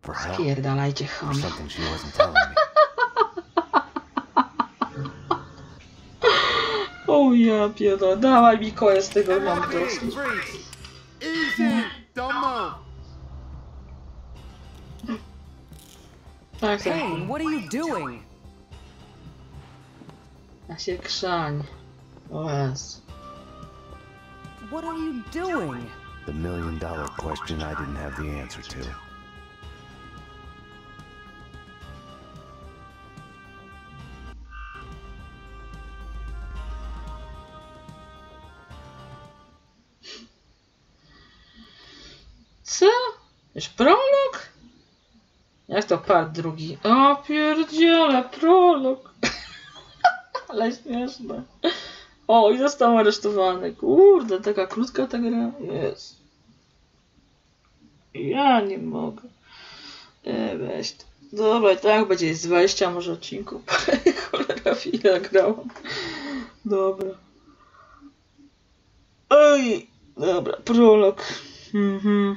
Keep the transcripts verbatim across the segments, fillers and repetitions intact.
For help? Spierdalajcie, Or chamy. something she wasn't telling me. O ja pierdolę, dawaj mi koje z tego mam M I B, dosyć. freeze! Easy! Don't move! Tak, tak. Hey, what are you doing? Ja się krzań. O Jezu. What are you doing? The million dollar question I didn't have the answer to. Co? Już prolog? Jak to part drugi? O pierdziele, prolog. Ale śmieszne. O, i został aresztowany. Kurde, taka krótka ta gra. Jest. Ja nie mogę. Nie, weź to. Dobra, i tak będzie z dwadzieścia może odcinków. Cholera, ile grałam. Dobra. Oj, dobra, prolog. Mhm.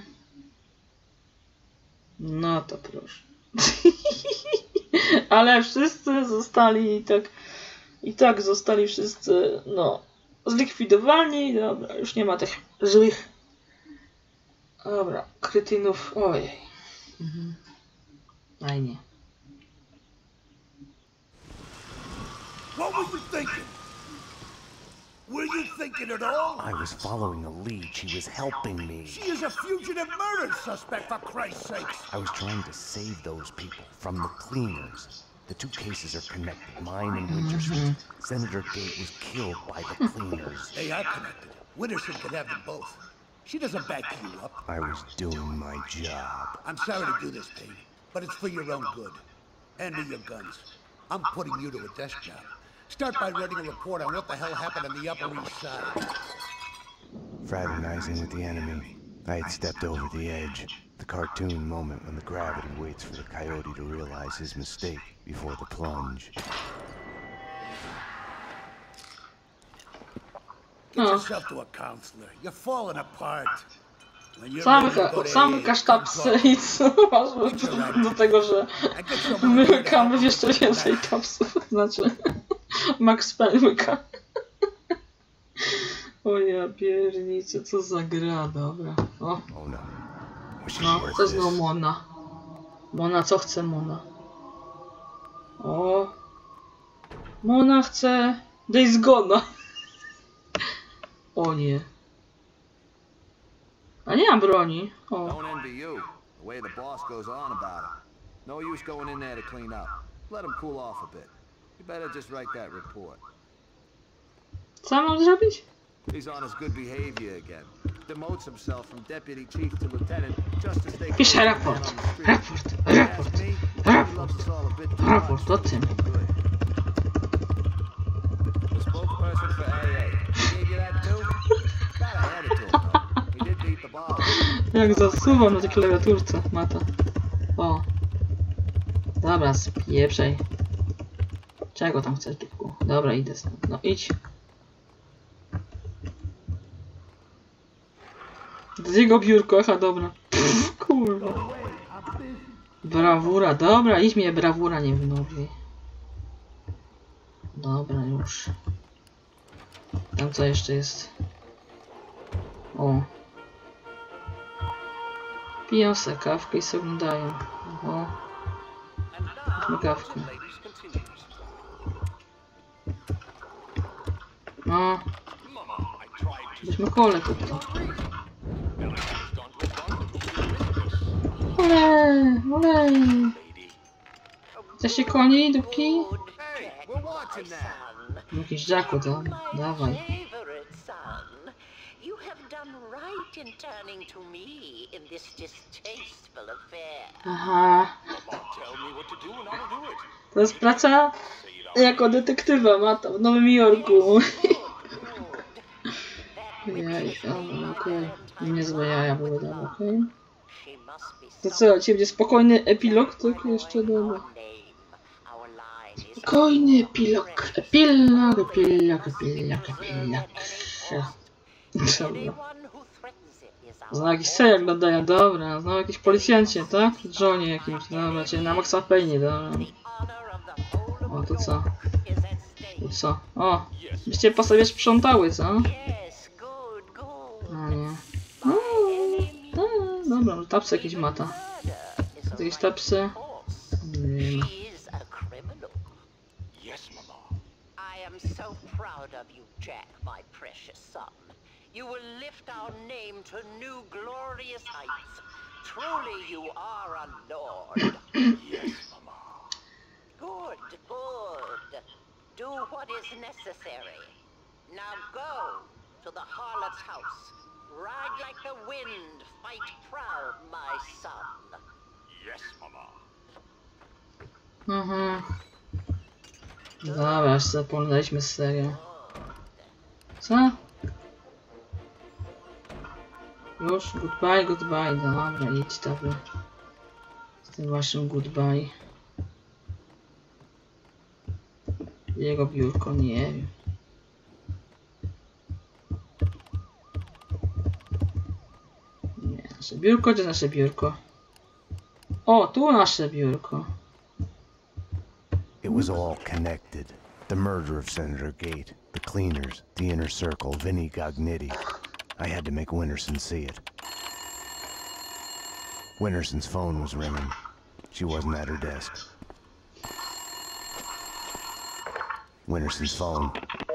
No to proszę. Ale wszyscy zostali i tak, i tak zostali wszyscy, no, zlikwidowani. Dobra, już nie ma tych złych. Dobra, kretynów, ojej. Mhm. Fajnie. What were you thinking? Were you thinking at all? I was following a lead. She was helping me. She is a fugitive murder suspect, for Christ's sakes. I was trying to save those people from the cleaners. The two cases are connected. Mine and Winter Street. Senator Gate was killed by the cleaners. They are connected. Winterson could have them both. She doesn't back you up. I was doing my job. I'm sorry to do this, Pete, but it's for your own good. Hand me your guns. I'm putting you to a desk job. Start by writing a report on what the hell happened on the Upper East Side. Fraternizing with the enemy. I had stepped over the edge. The cartoon moment when the gravity waits for the coyote to realize his mistake before the plunge. Get yourself to a counselor. You're falling apart. When you're Sam, ready to go to sam A A, kasztapsy come i co masz do, do tego, że my łykamy jeszcze więcej tapsów, znaczy Max Payne łyka. O ja pierniczę, co za gra, dobra. O, Oh no. Was she no, worth to znowu this? Mona. Mona, co chce Mona? O, Mona chce Days Gone'a. O nie. A nie mam broni. O. Don't envy you, the way the boss goes on about him. No use going in there to clean up. Let him cool off a bit. You better just write that report. Co mam zrobić? He's on his good behavior again. Demotes himself from deputy chief to lieutenant just as they Piszę raport. Raport. Raport. Raport. Raport o tym. The spokesperson for A A. Gave you that too? Gotta hand it to him, though. He did beat the ball. Jak zasuwam na tej klawiaturce, mata. O. Dobra, spieprzaj. Czego tam chcesz, dupku? Dobra, idę stąd. No idź. Z jego biurko, aha, dobra. Pff, kurwa. Brawura, dobra, idź mnie brawura nie wnowi. Dobra, już. Tam co jeszcze jest? O. Piją se kawkę i sobie oglądają. O. Weźmy kawkę. No. Weźmy kolę tutaj. Olej, olej. Chcesz się koni, dupki? Hey, we're watching that. Jakiś Jacku, to dawaj. Favorite son, you have done right in turning to me in this distasteful affair. Aha. To jest praca jako detektywa, Mata, w Nowym Jorku. Jej, okej. Okay. Niezłe jaja były tam, okej. Okay. To co, ci będzie spokojny epilog? Tak, jeszcze dobra. Spokojny epilog. Epilog, epilog, epilog, epilog. Dobra. Znowu jakiś serial dodaję, dobra. Znowu jakiś policjancie, tak? Johnie jakimś, dobra, czyli na Maxa Payne, dobra. O, to co? To co? O! Byście po sobie sprzątały, co? A nie. No, no, dobra, no tapsy jakieś mata. Jakieś tapsy? Nie ma. I am so proud of you, Jack, my precious son. You will lift our name to new glorious heights. Truly you are a lord. Yes, Mama. Good, good. Do what is necessary. Now go to the harlot's house. Ride like the wind. Fight proud, my son. Yes, Mama. Mhm. Dobra, już zapomnieliśmy z serią. Co? Już? Goodbye, goodbye. Dobra, idź tam. Z tym waszym goodbye. Jego biurko, nie wiem. Nie, nasze biurko, gdzie nasze biurko? O, tu nasze biurko. It was all connected. The murder of Senator Gate, the cleaners, the inner circle, Vinnie Gognitti. I had to make Winterson see it. Winterson's phone was ringing. She wasn't at her desk. Winterson's phone.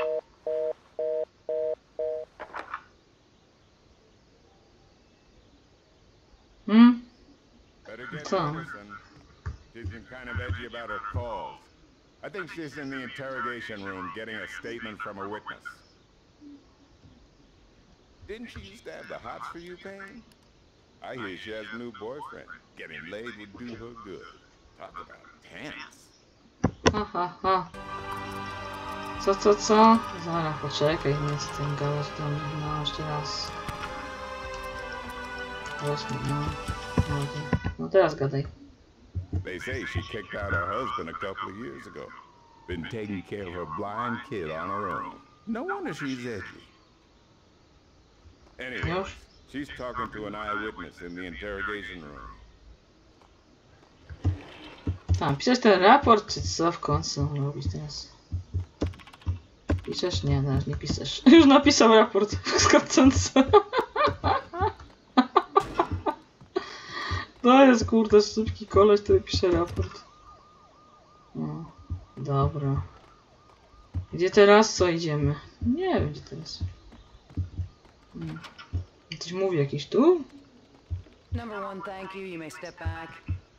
Hmm? Better get Co? Winterson. She's been kind of edgy about her calls. I think she's in the interrogation room getting a statement from a witness. Didn't she used to have the hots for you, Payne? I hear she has a new boyfriend. Getting laid would do her good. Talk about tense. Ha, ha, ha. Co, co, co? Zaraz, poczekaj, nie z tym gadać tam, no jeszcze raz. Osmi, no. No, no teraz gadaj. They say she kicked out her husband a couple of years ago. Been taking care of her blind kid on her own. No wonder she's edgy. Anyway, Już? she's talking to an eyewitness in the interrogation room. Tam, pisać ten raport, czy co w końcu robić teraz? Piszesz? Nie, teraz nie piszesz. Już napisał raport w skarbcence. To jest kurde szybki koleś, który pisze raport. No, dobra. Gdzie teraz? Co idziemy? Nie wiem gdzie teraz. Hmm. Coś mówi jakiś tu? Number one, thank you. You may step back.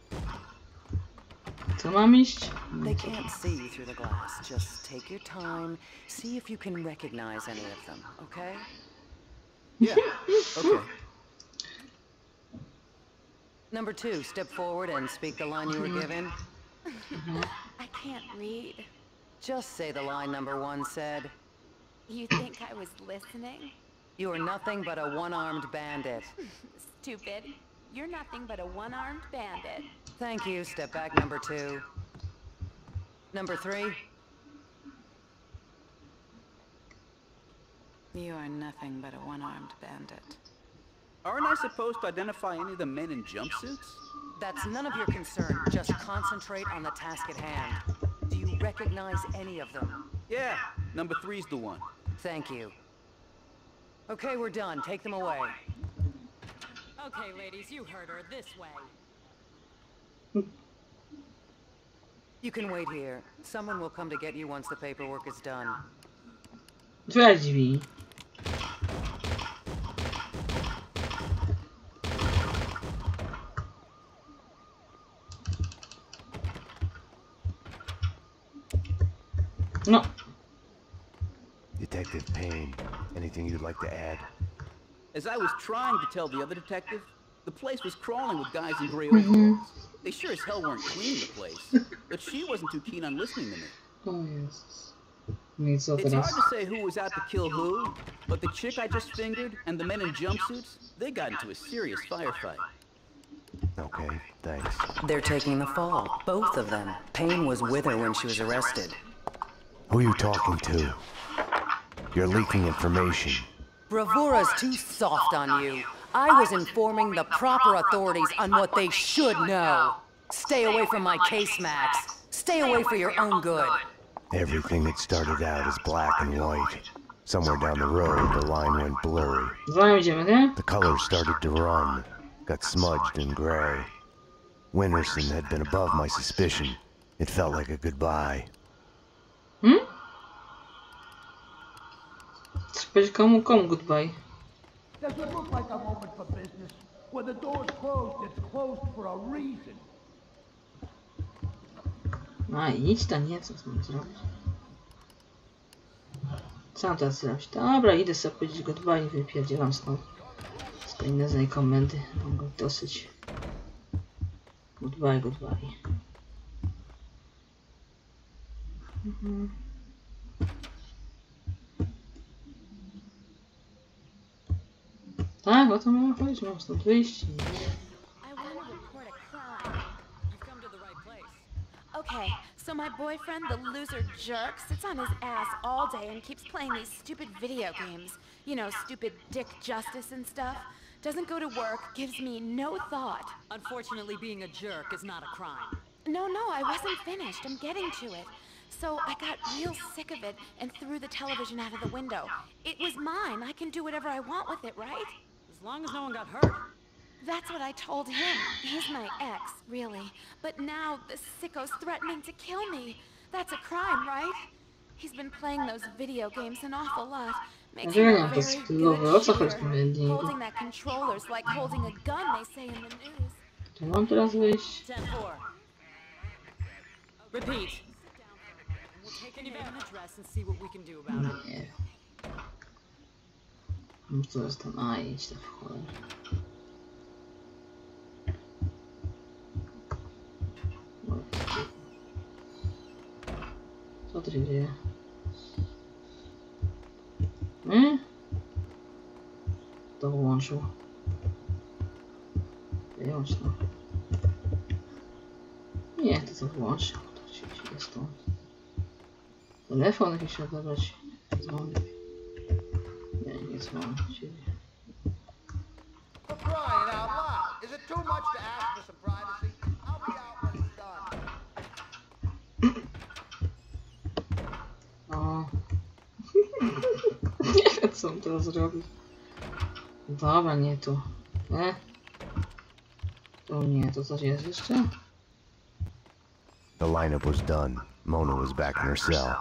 Co mam iść? They can't see you through the glass. Just take your time. See if you can recognize any of them, okay? Yeah, okay. Number two, step forward and speak the line you were given. I can't read. Just say the line number one said. You think I was listening? You are nothing but a one-armed bandit. Stupid. You're nothing but a one-armed bandit. Thank you. Step back, number two. Number three. You are nothing but a one-armed bandit. Aren't I supposed to identify any of the men in jumpsuits? That's none of your concern. Just concentrate on the task at hand. Do you recognize any of them? Yeah, number three's the one. Thank you. Okay, we're done. Take them away. Okay, ladies, you heard her. This way. You can wait here. Someone will come to get you once the paperwork is done. Otwieraj drzwi. No. Detective Payne, anything you'd like to add? As I was trying to tell the other detective, the place was crawling with guys in gray overalls. They sure as hell weren't cleaning the place, but she wasn't too keen on listening to me. Oh yes. Nic co It's teraz. hard to say who was out to kill who, but the chick I just fingered and the men in jumpsuits, they got into a serious firefight. Okay, thanks. They're taking the fall. Both of them. Payne was with her when she was arrested. Who are you talking to? You're leaking information. Bravura's too soft on you. I was informing the proper authorities on what they should know. Stay away from my case, Max. Stay away for your own good. Everything that started out as black and white. Somewhere down the road, the line went blurry. The colors started to run, got smudged and gray. Winterson had been above my suspicion. It felt like a goodbye. Hmm? Spać komu, komu goodbye? Does it look like a moment for business? When the door's closed, it's closed for a reason. A idź tam, nie, co mam zrobić? Co mam teraz zrobić? Dobra, idę sobie powiedzieć goodbye i wypierdzielam stąd. Z tej innej komendy. Mam go dosyć. Goodbye, goodbye. Mhm. Tak, o to miałem powiedzieć, mam stąd wyjść. Okay, so my boyfriend, the loser jerk, sits on his ass all day and keeps playing these stupid video games. You know, stupid dick justice and stuff. Doesn't go to work, gives me no thought. Unfortunately, being a jerk is not a crime. No, no, I wasn't finished. I'm getting to it. So I got real sick of it and threw the television out of the window. It was mine. I can do whatever I want with it, right? As long as no one got hurt. That's what I told him. He's my ex, really. But now the sicko's threatening to kill me. That's a crime, right? He's been playing those video games an awful lot. Makes him a very good shooter. Holding that controller's like holding a gun, they say in the news. To mam teraz wyjść? ten four. Repeat. We'll take an event address and see what we can do about it. Nie. No co jest tam? A, idź tam w cholerę. Co tu się dzieje? Hmm? To włączył. Wyłącz to. Nie, to co włączył. To się dzieje stąd. Telefon jakiś odebrać. Dzwoni. Nie, nie dzwoni. For crying out loud! Is it too much to ask for some privacy? I'll be out when it's done. O. Nie wiem, co on teraz zrobić. Dobra, nie tu. Nie? Tu nie, to coś jest jeszcze? The lineup was done. Mona was back in her cell.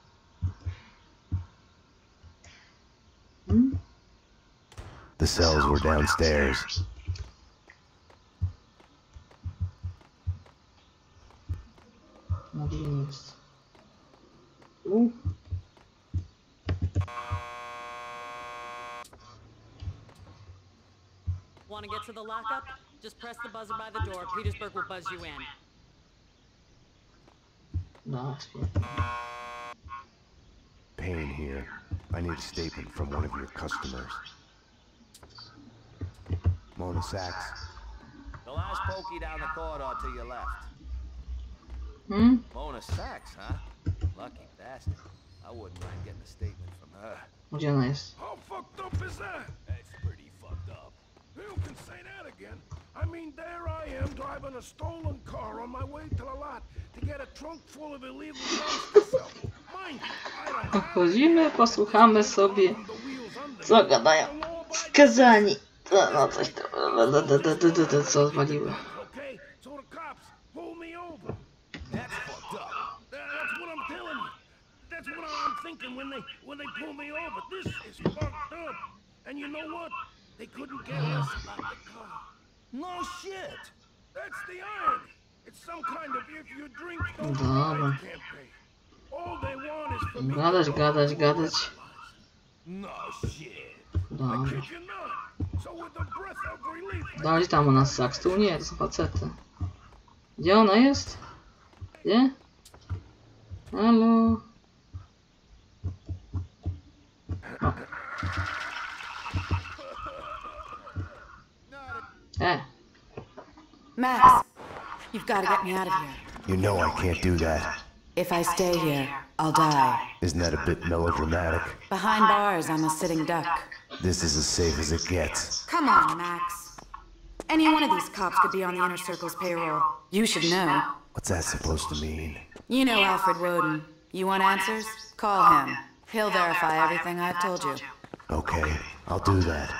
Hmm? The cells were downstairs. No gdzie jest? U. Want to get to the lockup? Just press the buzzer by the door. Petersburg will buzz you in. No, Payne here. I need a statement from one of your customers. Mona Sachs. The last pokey down the corridor to your left. Hmm? Mona Sachs, huh? Lucky bastard. I wouldn't mind getting a statement from her. Gdzie ona jest? How fucked up is that? That's pretty fucked up. You can say that again. I mean, there I am driving a stolen car on my way to the lot to get a trunk full of illegal guns to sell. Mind you, I don't have... Chodzimy, posłuchamy sobie, co gadają skazani. No, no coś tam, co zwaliły. Okay, so the cops pull me over. That's fucked up. That's what I'm telling you. That's what I'm thinking when they when they pull me over. This is fucked up. And you know what? They couldn't get us out the car. No shit. That's the irony. It's some kind of if you drink don't Dobra. drive campaign. All they want is for me Gadać, to gadać, gadać. No shit. Dobra. kid you not. So with a breath of relief. Dali tam u nas saks. Tu nie, to są facety. Gdzie ona jest? Gdzie? Halo? O. E. Max, you've got to get me out of here. You know I can't do that. If I stay here, I'll die. Isn't that a bit melodramatic? Behind bars, I'm a sitting duck. This is as safe as it gets. Come on, Max. Any one of these cops could be on the Inner Circle's payroll. You should know. What's that supposed to mean? You know Alfred Woden. You want answers? Call him. He'll verify everything I've told you. Okay, I'll do that.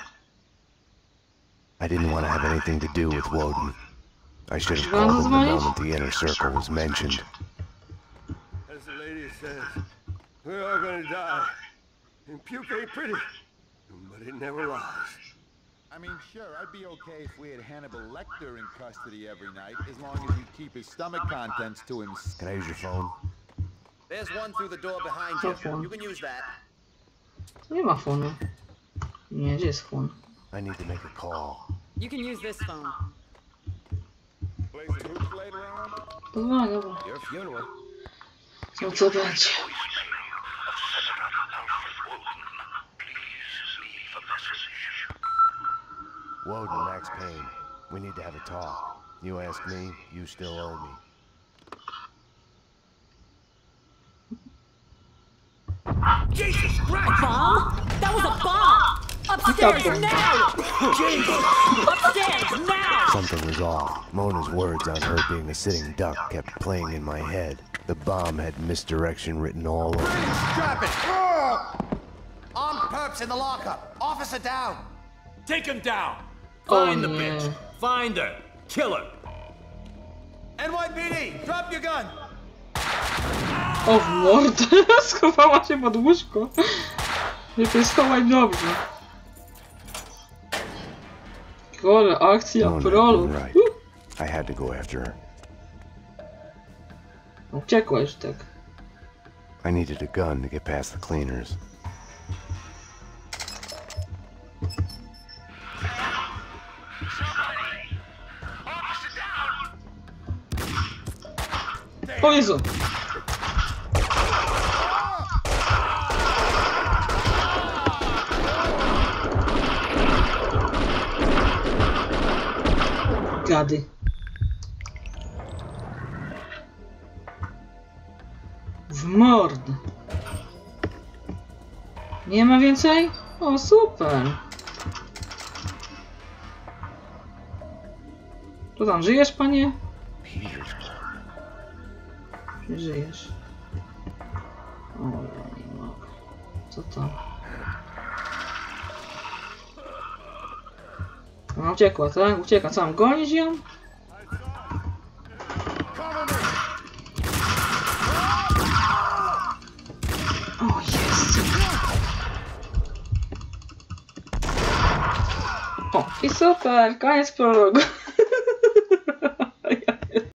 I didn't want to have anything to do with Woden. I should have called him the moment the Inner Circle was mentioned. As the lady says, we're all gonna die. And puke ain't pretty, but it never lies. I mean, sure, I'd be okay if we had Hannibal Lecter in custody every night, as long as you keep his stomach contents to him. Can I use your phone? There's one through the door behind you. You can use that. Nie ma fonu. Nie, gdzie jest fon? I need to make a call. You can use this phone. Play some hoops later on? Dobra, dobra. Your funeral. No co będzie? Woden, Max Payne. We need to have a talk. You ask me, you still owe me. Jesus Christ! Bomb? That was a bomb! Upstairs now! Jesus! Upstairs now! Something was off. Mona's words on her being a sitting duck kept playing in my head. The bomb had misdirection written all over it. Drop it! Armed perps in the lockup. Officer down. Take him down. Find Oh, the yeah. bitch. Find her. Kill her. N Y P D, drop your gun. O, w mordę! Schowała się pod łóżko. Lepiej schować dobrze. Kole, akcja, Mona had prolog. been right. I had to go after her. Uciekła już tak. I needed a gun to get past the cleaners. O Jezu! Gady. W mordę. Nie ma więcej? O, super. Co tam, żyjesz, panie? Nie żyjesz. O, ja nie mogę. Co to? Ona uciekła, tak? Ucieka. Co, mam gonić ją? O, jest. O, i super. Koniec prologu.